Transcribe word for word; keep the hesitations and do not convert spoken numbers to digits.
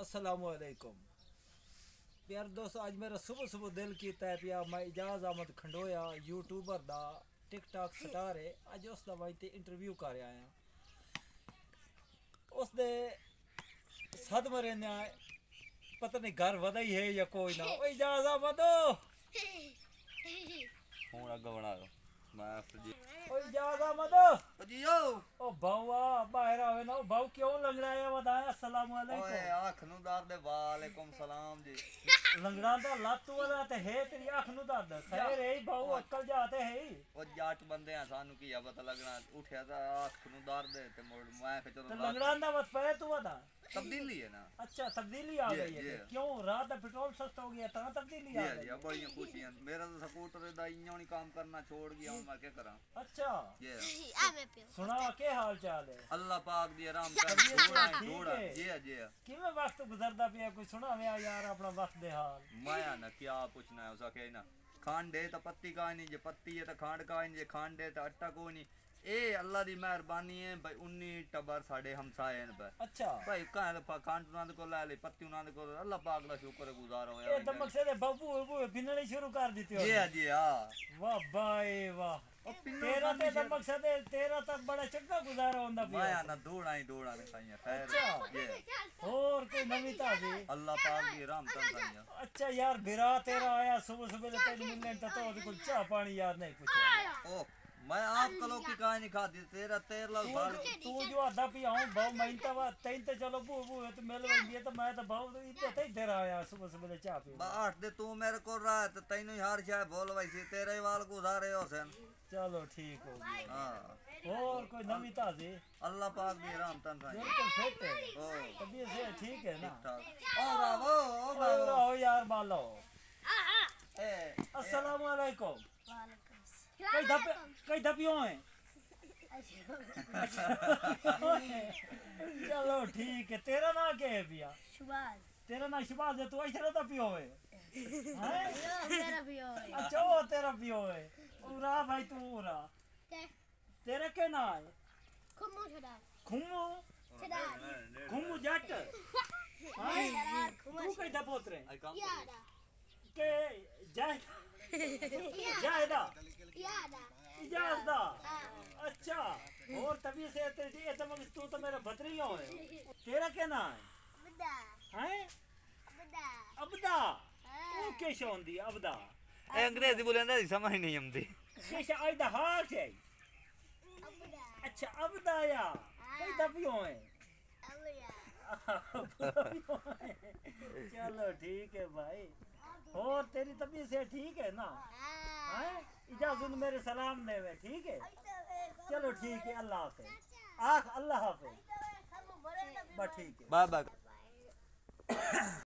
अस्सलामुअलैकुम प्यार दोस्तों, आज मेरा सुबह सुबह दिल कीता है पिया मैं इजाज़ अहमद खंडोया यूट्यूबर दा टिकटॉक स्टार है। अज उसका मैं ते इंटरव्यू कर आया। उसदे सदमे रहने पता नहीं घर वधा ही है या कोई ना। ओ इजाज़ अहमद हूँ अग बना दो मैं जी ओ इजाज़ अहमद जियो ओ बावा बाहर आवे ना। ओ बाऊ क्यों लंगड़ाया वधाया। अस्सलाम ओए वालेकुम। आँख नु दर्द है वालेकुम सलाम जी लंगड़ा तो लत वाला ते है तेरी आँख नु दर्द खैर है बाऊ अक्ल जाते है। वो जट बंदे हैं सानू की पता लगना उठया था आँख नु दर्द है ते मोड़ मैं के चलो तो लंगड़ा दा बस पे तू वधा तब्दीली है ना। अच्छा तब्दीली आ गई है। क्यों रात का पेट्रोल सस्ता हो गया ता तब्दीली आ गई। ये बड़ी खुशी है मेरा तो स्कूटर दा इन्हों नहीं काम करना छोड़ गया हूं मैं क्या करा। अच्छा ये सुना के हाल चाल है। अल्लाह पाक दी आराम कर थोड़ा थोड़ा जी जी किवें वक्त गुजरदा पिया कोई सुनावे यार अपना वक्त दे हाल। माया ना क्या पूछना है उसा के ना खांड है तो पत्ती का नहीं जे पत्ती है तो खांड का नहीं जे खांड है तो आटा को नहीं। ए अल्लाह दी मेहरबानी है भाई उन्नी टबर साडे हमसाए हैं पे। अच्छा भाई कहां तो खांड उनाद को ले ले पत्ती उनाद को अल्लाह पाक दा शुक्र है गुजार हो ए दमक से दे बाबू वो बिनने शुरू कर दी हो। जी जी हां वाह भाई वाह तेरा ते दमक से दे तेरा तक बड़ा चंगा गुजारा होंदा पिया। माया ना दौड़ा ही दौड़ा ने खाइया खैर ये और कोई नवी ताजी अल्लाह पाक दी रहमत खाइया। अच्छा यार बिरा तेरा आया सुबह सुबह तेरे मिलने तो तो कुछ चाह पानी यार नहीं पूछा। ओ मैं आप कलो की कहानी खा दी तेरा तेर लाल भाड़ तू जो आधा पी आऊं बहु मैं तो तैन ते चलो बू बू तो मिल गई तो मैं तो बहु इतने ते इधर आया सुबह सुबह चाह पी आठ दे तू मेरे को रहा तो तैनू हर शाय बोल वैसी तेरे वाल गुजारे हुसैन। चलो ठीक हो गया। हां और कोई नवी ताजी अल्लाह पाक दी रहमत खाइया बिल्कुल फिट है। ओ तबीयत से ठीक है ना। और आवो ओ और आओ यार मालो ए अस्सलाम वालेकुम। कई दप कई दपियों है। चलो ठीक है तेरा नाम क्या है भैया। शुभाष तेरा नाम शुभाष है। तू ऐसे दपियो है मेरा भी हो अच्छा वो तेरा पियो है। उरा भाई तू उरा तेरा क्या नाम है। खुम्मू छड़ा खुम्मू छड़ा खुम्मू जट तू कई दपोत रे यादा के जाय जायदा यादा इजाज़ दा। अच्छा और तभी से तेरी ये तो मगर तू तो मेरा भतरीला है। तेरा क्या नाम है। बदा हैं बदा अबदा ओ के शोंदी अबदा ए अंग्रेजी बोलंदा समझ नहीं आंदी के शा आइदा हाल है। अबदा अच्छा अबदा या कई दबियो है। चलो ठीक है भाई। और तेरी तबीयत से ठीक है ना। हैं इजाज़त मेरे सलाम देवे ठीक है। चलो ठीक है अल्लाह हाफिज आख अल्लाह हाफिज बस ठीक है बाय बाय।